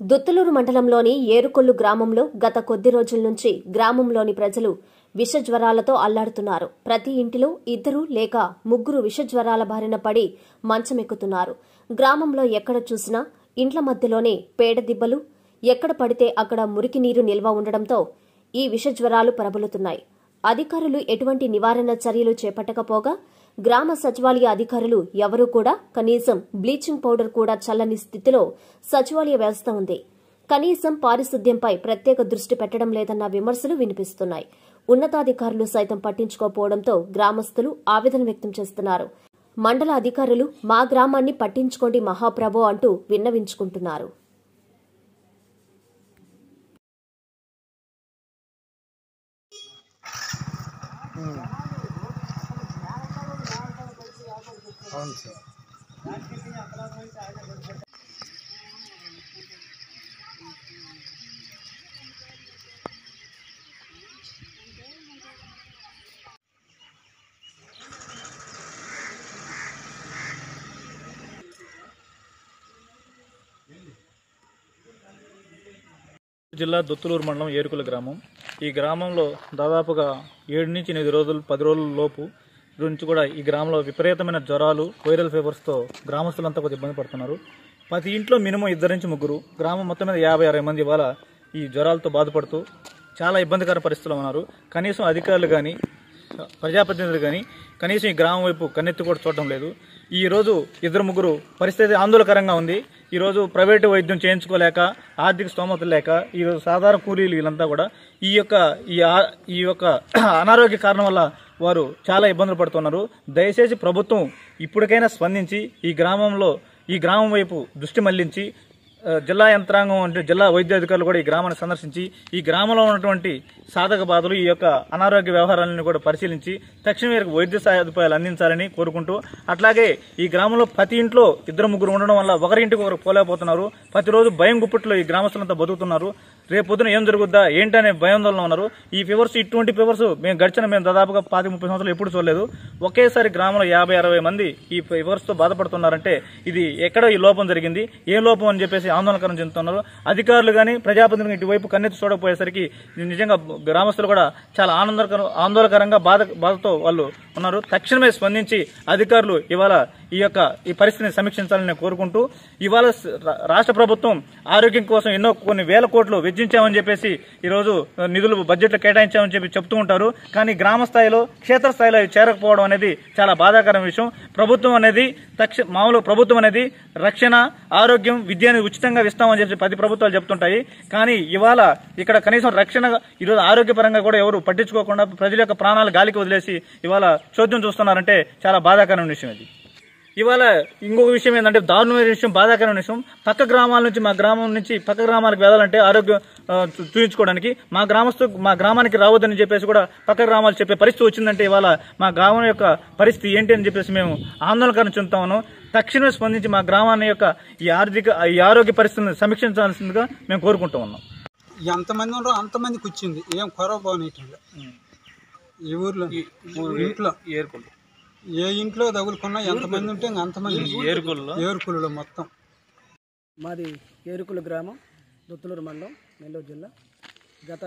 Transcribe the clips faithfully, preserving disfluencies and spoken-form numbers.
దుత్తులూరు మండలంలోని ఏరుకొల్లు గ్రామంలో గత కొద్ది రోజుల నుంచి గ్రామంలోని ప్రజలు విషజ్వరాలతో అల్లాడుతున్నారు. ప్రతి ఇంటిలో ఇద్దరు లేక ముగ్గురు విషజ్వరాల బారిన పడి మంచమెక్కుతున్నారు. గ్రామంలో ఎక్కడ చూసినా ఇంట్ల మధ్యలోనే పేడ దిబ్బలు, ఎక్కడ పడితే అక్కడ మురికి నీరు నిల్వ ఉండడంతో ఈ విషజ్వరాలు ప్రబలుతున్నాయి. అధికారులు ఎటువంటి నివారణ చర్యలు చేపట్టకపోగా గ్రామ సచివాలయ అధికారులు ఎవరూ కూడా కనీసం బ్లీచింగ్ పౌడర్ కూడా చల్లని స్థితిలో సచివాలయ వ్యవస్థ ఉంది. కనీసం పారిశుద్ధ్యంపై ప్రత్యేక దృష్టి పెట్టడం లేదన్న విమర్శలు వినిపిస్తున్నాయి. ఉన్నతాధికారులు సైతం పట్టించుకోకపోవడంతో గ్రామస్తులు ఆవేదన వ్యక్తం చేస్తున్నారు. మండల అధికారులు మా గ్రామాన్ని పట్టించుకోండి మహాప్రభో అంటూ విన్నవించుకుంటున్నారు. అవును సార్. జిల్లా దుత్తులూరు మండలం ఏరుకుల గ్రామం. ఈ గ్రామంలో దాదాపుగా ఏడు నుంచి ఎనిమిది రోజులు పది రోజుల లోపు నుంచి కూడా ఈ గ్రామంలో విపరీతమైన జ్వరాలు, వైరల్ ఫీవర్స్తో గ్రామస్తులంతా కొద్దిగా ఇబ్బంది పడుతున్నారు. ప్రతి ఇంట్లో మినిమం ఇద్దరు నుంచి ముగ్గురు, గ్రామం మొత్తం మీద యాభై అరవై మంది ఇవాళ ఈ జ్వరాలతో బాధపడుతూ చాలా ఇబ్బందికర పరిస్థితుల్లో ఉన్నారు. కనీసం అధికారులు కానీ ప్రజాప్రతినిధులు కానీ కనీసం ఈ గ్రామం వైపు కన్నెత్తి కూడా చూడటం లేదు. ఈ రోజు ఇద్దరు ముగ్గురు పరిస్థితి ఆందోళనకరంగా ఉంది. ఈరోజు ప్రైవేటు వైద్యం చేయించుకోలేక, ఆర్థిక స్తోమతలు లేక ఈరోజు సాధారణ కూలీలు వీళ్ళంతా కూడా ఈ యొక్క ఈ యొక్క అనారోగ్య కారణం వల్ల వారు చాలా ఇబ్బందులు పడుతున్నారు. దయచేసి ప్రభుత్వం ఇప్పటికైనా స్పందించి ఈ గ్రామంలో ఈ గ్రామం వైపు దృష్టి మళ్లించి జిల్లా యంత్రాంగం అంటే జిల్లా వైద్యాధికారులు కూడా ఈ గ్రామాన్ని సందర్శించి ఈ గ్రామంలో ఉన్నటువంటి సాధక బాధలు, ఈ యొక్క అనారోగ్య వ్యవహారాలను కూడా పరిశీలించి తక్షణ మేరకు వైద్య సదుపాయాలు అందించాలని కోరుకుంటూ, అట్లాగే ఈ గ్రామంలో ప్రతి ఇంట్లో ఇద్దరు ముగ్గురు ఉండడం వల్ల ఒకరింటికి ఒకరు పోలేకపోతున్నారు. ప్రతిరోజు భయం గుప్పట్లో ఈ గ్రామస్తులంతా బతుకుతున్నారు. రేపు పొద్దున ఏం జరుగుద్దా ఏంటనే భయాందోళన ఉన్నారు. ఈ ఫీవర్స్ ఇటువంటి ఫీవర్స్ మేము గడిచిన మేము దాదాపుగా పాతి ముప్పై సంవత్సరాలు ఎప్పుడు చూడలేదు. ఒకేసారి గ్రామంలో యాభై అరవై మంది ఈ ఫీవర్స్తో బాధపడుతున్నారంటే ఇది ఎక్కడ ఈ లోపం జరిగింది, ఏ లోపం అని చెప్పేసి ఆందోళనకరం చెందుతున్నారు. అధికారులు కానీ ప్రజాప్రతినిధులు ఇటువైపు కన్నెత్తి చూడకపోయేసరికి నిజంగా గ్రామస్తులు కూడా చాలా ఆనందకర ఆందోళనకరంగా బాధ బాధతో వాళ్ళు ఉన్నారు. తక్షణమే స్పందించి అధికారులు ఇవాళ ఈ యొక్క ఈ పరిస్థితిని సమీక్షించాలని కోరుకుంటూ, ఇవాళ రాష్ట్ర ప్రభుత్వం ఆరోగ్యం కోసం ఎన్నో కొన్ని వేల కోట్లు వెచ్చించామని చెప్పేసి ఈరోజు నిధులు బడ్జెట్లో కేటాయించామని చెప్పి చెప్తూ ఉంటారు. కానీ గ్రామ స్థాయిలో క్షేత్రస్థాయిలో చేరకపోవడం అనేది చాలా బాధాకరమైన విషయం. ప్రభుత్వం అనేది తక్ష మామూలు ప్రభుత్వం అనేది రక్షణ, ఆరోగ్యం, విద్యను ఉచితంగా ఇస్తామని చెప్పి పది ప్రభుత్వాలు చెప్తుంటాయి. కానీ ఇవాళ ఇక్కడ కనీసం రక్షణ, ఈరోజు ఆరోగ్యపరంగా కూడా ఎవరు పట్టించుకోకుండా ప్రజల యొక్క ప్రాణాలు గాలికి వదిలేసి ఇవాళ చోద్యం చూస్తున్నారంటే చాలా బాధాకరమైన విషయం ఇది. ఇవాళ ఇంకొక విషయం ఏంటంటే దారుణమైన విషయం, బాధాకరమైన విషయం, పక్క గ్రామాల నుంచి మా గ్రామం నుంచి పక్క గ్రామాలకు వెళ్ళాలంటే ఆరోగ్యం చూపించుకోవడానికి మా గ్రామస్తు మా గ్రామానికి రావద్దని చెప్పేసి కూడా పక్క గ్రామాలు చెప్పే పరిస్థితి వచ్చిందంటే ఇవాళ మా గ్రామం యొక్క పరిస్థితి ఏంటి అని చెప్పేసి మేము ఆందోళనకరం చెందుతాము. తక్షణమే స్పందించి మా గ్రామాన్ని యొక్క ఈ ఆర్థిక ఈ ఆరోగ్య పరిస్థితిని సమీక్షించాల్సిందిగా మేము కోరుకుంటూ ఉన్నాం. ఎంతమంది ఉన్నారో అంతమందికి వచ్చింది, ఏం కొరవ పోనీటిలో ఈ ఊర్లో ఇంట్లో ఏరుకులు ఏ ఇంట్లో తగులుకున్నా ఎంతమంది ఉంటే అంతమంది ఏరుకుల్లో ఏరుకులలో మొత్తం. మాది ఏరుకుల గ్రామం, దుత్తులూరు మండలం, నెల్లూరు జిల్లా. గత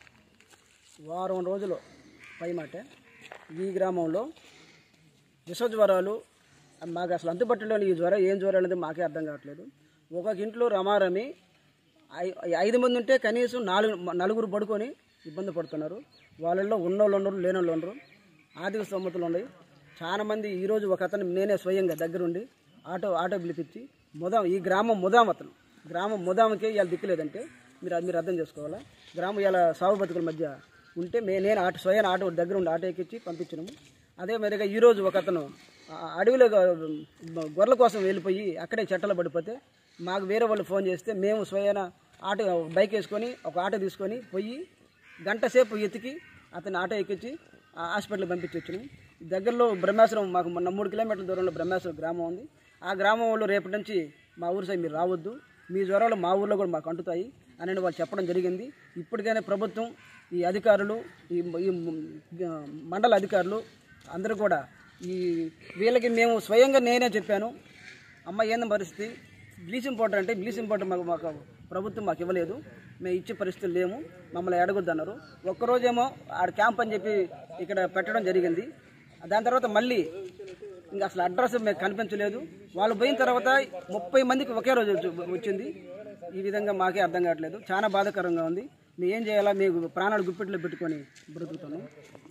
వారం రోజులు పైమాట ఈ గ్రామంలో విష జ్వరాలు మాకు అసలు అంతుపట్టలేని ఈ జ్వరం ఏం జ్వరం అనేది మాకే అర్థం కావట్లేదు. ఒక్కొక్క ఇంట్లో రమారమి ఐదు మంది ఉంటే కనీసం నాలుగు నలుగురు పడుకొని ఇబ్బంది పడుతున్నారు. వాళ్ళల్లో ఉన్నోళ్ళు ఉండరు, లేనోళ్ళు ఉండరు, ఆర్థిక స్తోమతలు ఉన్నాయి. చాలా మంది ఈరోజు ఒక అతను నేనే స్వయంగా దగ్గరుండి ఆటో ఆటో పిలిపించి ముదాం ఈ గ్రామం ముదాం అతను గ్రామం ముదాంకే ఇవాళ దిక్కులేదంటే మీరు అది మీరు అర్థం చేసుకోవాలా. గ్రామం ఇలా సాగు బతుకుల మధ్య ఉంటే మే నేను ఆటో స్వయం ఆటో దగ్గర ఉండి ఆటో ఎక్కించి పంపించినాము. అదే మాదిరిగా ఈరోజు ఒక అతను అడవిలో గొర్రెల కోసం వెళ్ళిపోయి అక్కడే చెట్టలు పడిపోతే మాకు వేరే వాళ్ళు ఫోన్ చేస్తే మేము స్వయాన ఆటో బైక్ వేసుకొని ఒక ఆటో తీసుకొని పోయి గంట సేపు ఎతికి అతను ఆటో ఎక్కించి హాస్పిటల్కి పంపించి వచ్చినాము. దగ్గరలో బ్రహ్మేశ్వరం, మాకు మొన్న మూడు కిలోమీటర్ల దూరంలో బ్రహ్మేశ్వరం గ్రామం ఉంది. ఆ గ్రామం వాళ్ళు రేపటి నుంచి మా ఊరు సైడ్ మీరు రావద్దు, మీ జ్వరాలు మా ఊర్లో కూడా మాకు అంటుతాయి అని వాళ్ళు చెప్పడం జరిగింది. ఇప్పటికైనా ప్రభుత్వం, ఈ అధికారులు, ఈ మండల అధికారులు అందరూ కూడా ఈ వీళ్ళకి మేము స్వయంగా నేనే చెప్పాను, అమ్మ ఏంది పరిస్థితి, బ్లీచింగ్ పౌడర్ అంటే బ్లీచింగ్ పౌడర్ మాకు మాకు ప్రభుత్వం మాకు ఇవ్వలేదు, మేము ఇచ్చే పరిస్థితులు లేము, మమ్మల్ని అడగొద్దన్నారు. ఒక్కరోజేమో ఆడ క్యాంప్ అని చెప్పి ఇక్కడ పెట్టడం జరిగింది. దాని తర్వాత మళ్ళీ ఇంకా అసలు అడ్రస్ మీకు కనిపించలేదు. వాళ్ళు పోయిన తర్వాత ముప్పై మందికి ఒకే రోజు వచ్చింది. ఈ విధంగా మాకే అర్థం కావట్లేదు, చాలా బాధాకరంగా ఉంది. మేము ఏం చేయాలా, మీకు ప్రాణాలు గుప్పెట్లో పెట్టుకొని బ్రతుకుతాను.